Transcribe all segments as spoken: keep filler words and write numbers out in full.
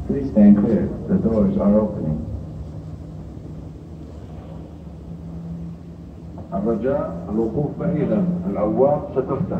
Please stand clear. The doors are opening. الرجاء الوقوف بعيدا، الأبواب ستفتح.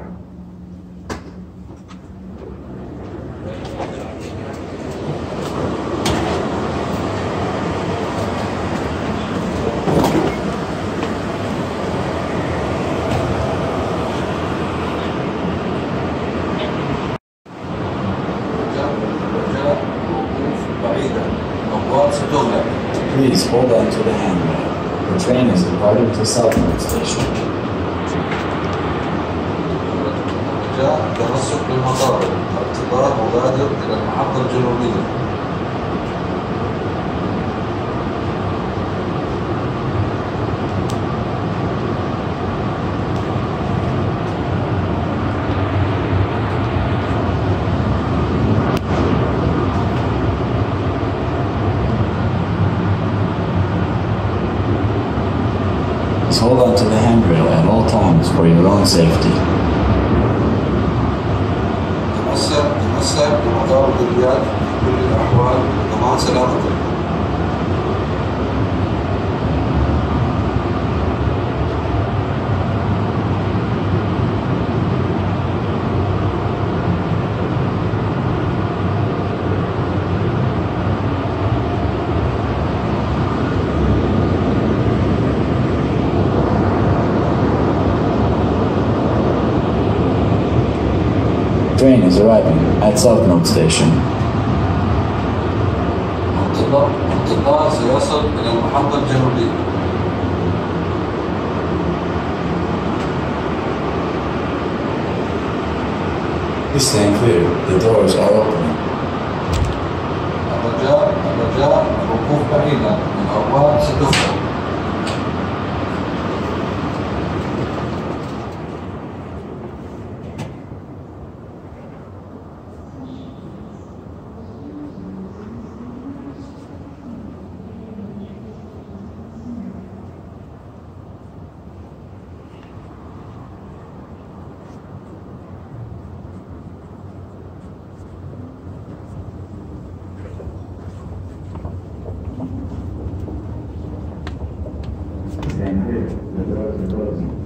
Please hold on to the handrail. The train is departing to Southmont Station. رجاء التمسك بالمطار. القطار مغادر إلى المحطة الجنوبية. Hold on to the handrail at all times for your own safety. تمسك تمسك بمطار الرياض في كل الأحوال لضمان سلامتك. Train is arriving at Southmont Station. القطار سيصل إلى المحطة الجنوبية. Please stand clear. The doors are opening. الرجاء الرجاء الوقوف بعيدا. الأبواب ستفتح. Stand clear. The doors are closing.